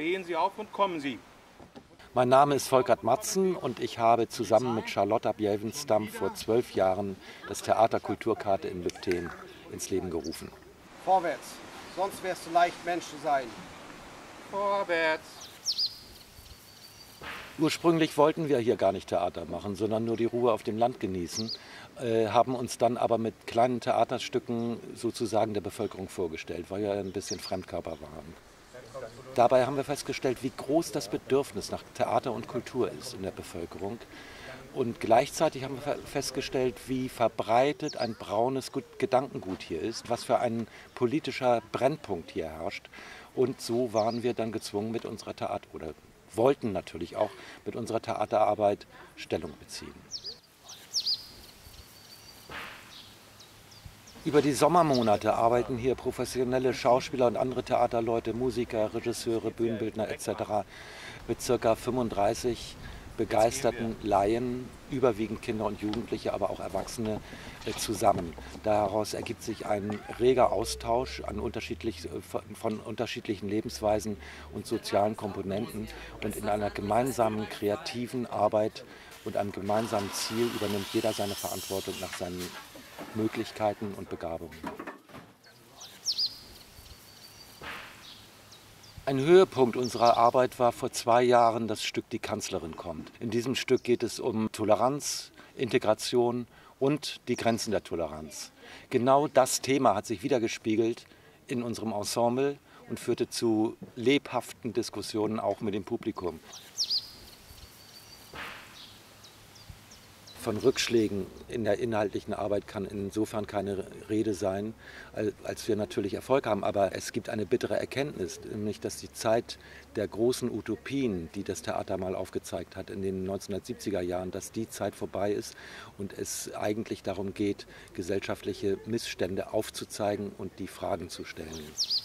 Stehen Sie auf und kommen Sie. Mein Name ist Volkert Matzen und ich habe zusammen mit Charlotta Bjelvenstam vor 12 Jahren das Theater Kulturkarte in Lübtheen ins Leben gerufen. Vorwärts, sonst wärst du leicht Mensch zu sein. Vorwärts. Ursprünglich wollten wir hier gar nicht Theater machen, sondern nur die Ruhe auf dem Land genießen, haben uns dann aber mit kleinen Theaterstücken sozusagen der Bevölkerung vorgestellt, weil wir ein bisschen Fremdkörper waren. Dabei haben wir festgestellt, wie groß das Bedürfnis nach Theater und Kultur ist in der Bevölkerung. Und gleichzeitig haben wir festgestellt, wie verbreitet ein braunes Gedankengut hier ist, was für ein politischer Brennpunkt hier herrscht. Und so waren wir dann gezwungen, mit unserer wollten natürlich auch mit unserer Theaterarbeit Stellung beziehen. Über die Sommermonate arbeiten hier professionelle Schauspieler und andere Theaterleute, Musiker, Regisseure, Bühnenbildner etc. mit ca. 35 begeisterten Laien, überwiegend Kinder und Jugendliche, aber auch Erwachsene, zusammen. Daraus ergibt sich ein reger Austausch von unterschiedlichen Lebensweisen und sozialen Komponenten und in einer gemeinsamen kreativen Arbeit und einem gemeinsamen Ziel übernimmt jeder seine Verantwortung nach seinen Möglichkeiten und Begabungen. Ein Höhepunkt unserer Arbeit war vor 2 Jahren das Stück Die Kanzlerin kommt. In diesem Stück geht es um Toleranz, Integration und die Grenzen der Toleranz. Genau das Thema hat sich widergespiegelt in unserem Ensemble und führte zu lebhaften Diskussionen auch mit dem Publikum. Von Rückschlägen in der inhaltlichen Arbeit kann insofern keine Rede sein, als wir natürlich Erfolg haben. Aber es gibt eine bittere Erkenntnis, nämlich dass die Zeit der großen Utopien, die das Theater mal aufgezeigt hat in den 1970er Jahren, dass die Zeit vorbei ist und es eigentlich darum geht, gesellschaftliche Missstände aufzuzeigen und die Fragen zu stellen.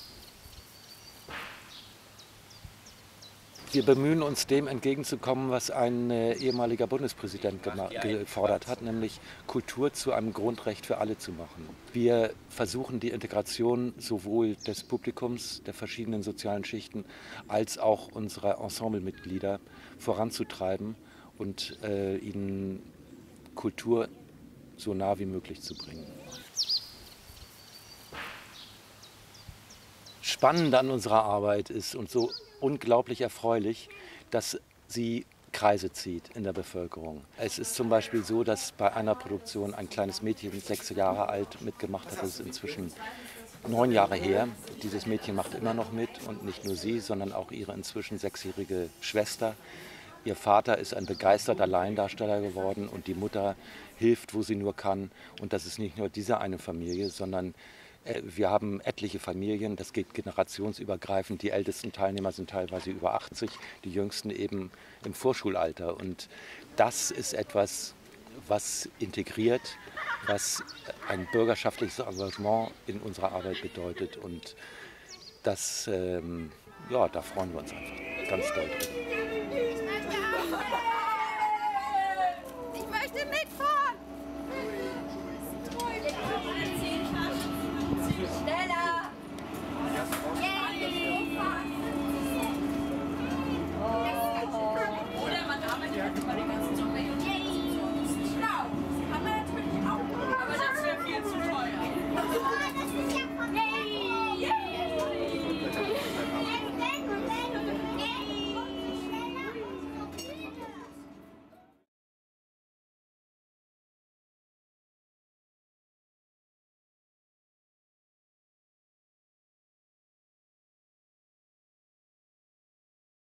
Wir bemühen uns, dem entgegenzukommen, was ein ehemaliger Bundespräsident gefordert hat, nämlich Kultur zu einem Grundrecht für alle zu machen. Wir versuchen die Integration sowohl des Publikums, der verschiedenen sozialen Schichten, als auch unserer Ensemblemitglieder voranzutreiben und ihnen Kultur so nah wie möglich zu bringen. Spannend an unserer Arbeit ist und so unglaublich erfreulich, dass sie Kreise zieht in der Bevölkerung. Es ist zum Beispiel so, dass bei einer Produktion ein kleines Mädchen, 6 Jahre alt, mitgemacht hat. Das ist inzwischen 9 Jahre her. Dieses Mädchen macht immer noch mit und nicht nur sie, sondern auch ihre inzwischen 6-jährige Schwester. Ihr Vater ist ein begeisterter Laiendarsteller geworden und die Mutter hilft, wo sie nur kann. Und das ist nicht nur diese eine Familie, sondern wir haben etliche Familien, das geht generationsübergreifend. Die ältesten Teilnehmer sind teilweise über 80, die jüngsten eben im Vorschulalter. Und das ist etwas, was integriert, was ein bürgerschaftliches Engagement in unserer Arbeit bedeutet. Und das, da freuen wir uns einfach ganz doll drüber.